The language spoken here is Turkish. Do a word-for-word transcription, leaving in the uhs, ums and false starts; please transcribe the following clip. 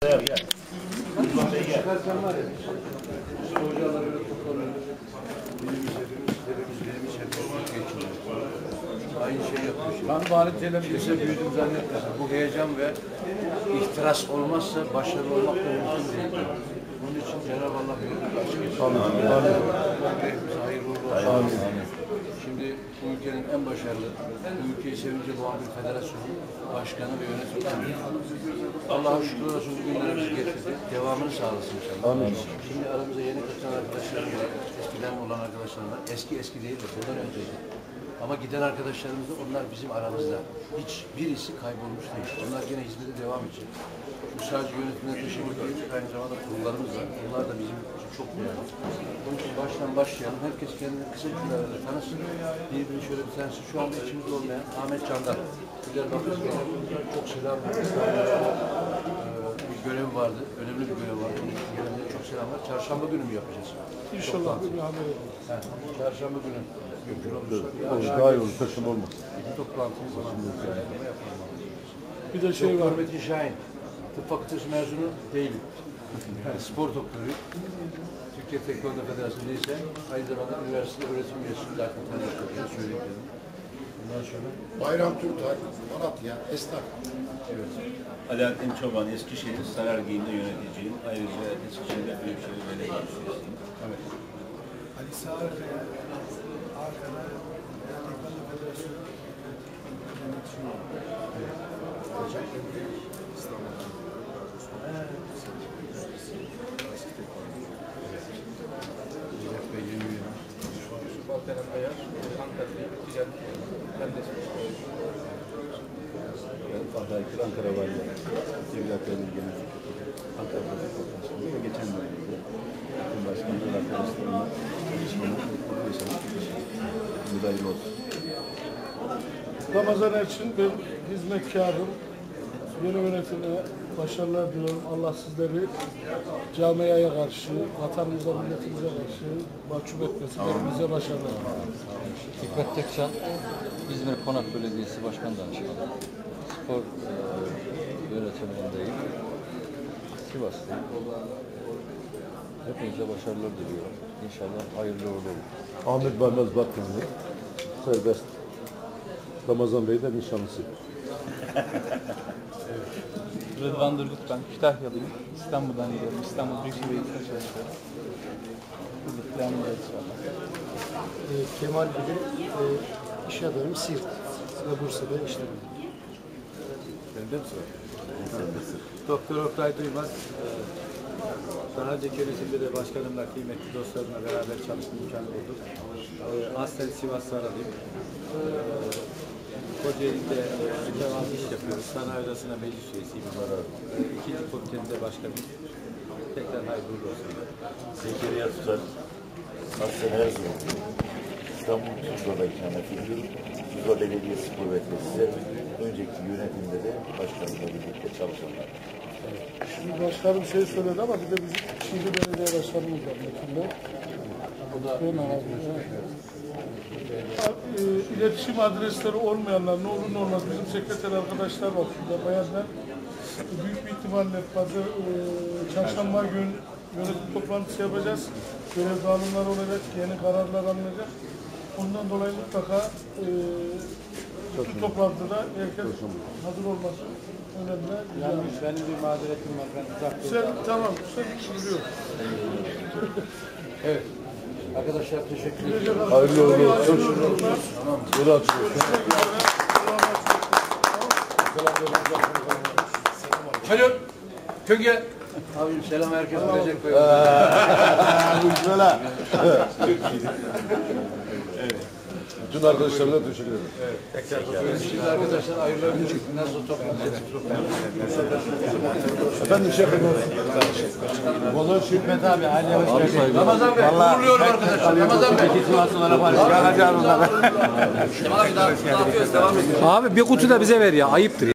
Gel gel. Çıkarsan var ya, işte hocalar öyle toplanıyor. Birimiz hepimiz, hepimiz birimiz hepimiz geçiniyoruz. Aynı şey yapmış. Ben bari televizyon büyüdüm zannetmesin. Bu heyecan ve ihtiras olmazsa başarılı olmak da mümkün değil. Bunun için Cenab-ı Allah bir açık etsin. Amin. Hepimize hayırlı olsun. Amin. Şimdi bu ülkenin en başarılı, bu ülkeyi sevince boğan bir federasyonun başkanı ve yönetimi. Allah'a şükür olsun bugünlere bizi getirdi. Devamını sağlasın inşallah. Amin. Şimdi aramızda yeni katılan arkadaşlarım var. Eskiden olan arkadaşlarım var. Eski eski değil de bundan önceydi. Ama giden arkadaşlarımız da onlar bizim aramızda. Hiç birisi kaybolmuş değil. Onlar yine hizmete devam edecek. Bu sadece yönetimine teşekkür edecek. Aynı zamanda kurullarımız var. Bunlar da bizim için çok değerli. Onun için baştan başlayalım. Herkes kendini kısa cümlelerle tanısın. Birbirini şöyle bir tanesi. Şu anda içimizde olmayan Ahmet Candan. Güzel bakıyoruz. Çok selam. Ee, bir görev vardı. Önemli bir görev vardı. Onun çok selam var. Çarşamba günü mü yapacağız? İnşallah bir haber olur. Çarşamba günü. Mümkün olursa. Daha iyi olur, taşım olmaz. Bir toplantımız var. Bir de şey var. Doktor Metin Şahin. Tıp fakültesi mezunu değilim. Yani spor doktoruyum. Türkiye Tekvando Federasyonu değilse aynı zamanda üniversite öğretim üyesi zaten tanıştıklarını söyleyebilirim. Bundan sonra Bayram Türkler, Malatya, Esnaf. evet. Alaaddin Çoban, Eskişehir Sarargey'inde yöneticiyim. Ayrıca Eskişehir'de Büyükşehir Belediye Üyesiyim. Evet. Ali Sağırkaya, Arkada, Tekvando Federasyonu yöneticiyi. Zilef Bey yeni üye. Balkan'ın ayar, Ankara'da ticaret Ben Fatih Aykır, Ankara Valide. Devletlerinin Genel Sekreteri. Ankara Valide. Ve geçen bölümde bütün başkanlar arkadaşlarımla çalışmanın yaşamak müdahil olsun. Ramazan için ben hizmetkarım. Yeni yönetime başarılar diliyorum. Allah sizleri camiaya karşı, vatanımıza, milletimize karşı mahcup etmesin. Hepimize başarılar. Hikmet Tekcan, İzmir Konak Belediyesi Başkan Danışmanı. Spor e, yönetimindeyim. Sivas'tayım. Hepinize başarılar diliyorum. İnşallah hayırlı uğurlu olur. Ahmet Barnaz Batmanlı, serbest. Ramazan Bey de nişanlısı. Rıdvan Durgut ben, Kütahyalıyım. İstanbul'dan geliyorum. İstanbul Büyükşehir Belediyesi'nde çalışıyorum. Birliklerimiz var. E, Kemal Gül'ün e, iş adamı Siirt ve Bursa'da işlerim. Bende mi sıra? Doktor Oktay Duymaz, daha önceki yönetimde de başkanımla, kıymetli dostlarımla beraber çalışma imkanı bulduk. Aslen Sivas Saralıyım. Kocaeli'de mütevazı iş yapıyoruz. Sanayi Odası'na meclis üyesiyim. İkinci komitenin de başkanıyım. Tekrar hayırlı uğurlu olsun. Zekeriya Tutar, Aslen Erzurum. İstanbul Tuzla'da ikamet ediyorum. Tuzla Belediyesi kuvvetli size. Önceki yönetimde de başkanımla birlikte çalışanlar. Şimdi başkanım şey söyledi ama bir de bizim Şiiri Belediye Başkanımız var. Metin'de. O da E, iletişim adresleri olmayanlar ne olur ne olmaz bizim sekreter arkadaşlar var burada bayanlar büyük bir ihtimalle fazla e, çarşamba gün yönetim toplantısı yapacağız. Görev dağılımları olacak, yeni kararlar alınacak. Ondan dolayı mutlaka e, bütün toplantıda herkes hazır olması önemli. Yalnız benim bir mazeretim var. Ben uzak Sen tamam, sen biliyor. evet. Arkadaşlar teşekkür ederim. Hayırlı uğurlu olsun. Tamam. Yolu açıyor. Alo. Könge. Abim selam herkese verecek böyle. Bu böyle. Bütün arkadaşlarına da teşekkür ederim. Evet. Şimdi arkadaşlar ayrılabiliriz. Nasıl toplantı? Efendim şey yapalım. Vallahi şey Hikmet abi, hadi hoş geldin. Ramazan Bey, uğurluyorum arkadaşlar. Ramazan Bey. Abi bir kutu da bize ver ya, ayıptır.